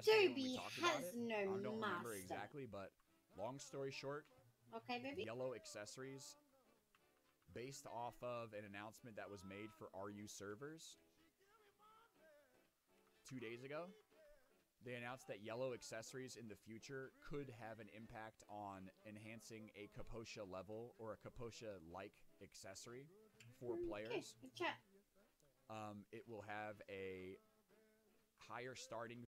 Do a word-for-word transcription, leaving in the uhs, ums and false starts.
yesterday when we Adobe talked about has it. no I don't remember master. exactly, but long story short, Okay, baby. Yellow Accessories, based off of an announcement that was made for R U servers two days ago, they announced that Yellow Accessories in the future could have an impact on enhancing a Kaposha level or a Kaposha-like accessory for players. Okay, chat. Um, it will have a higher starting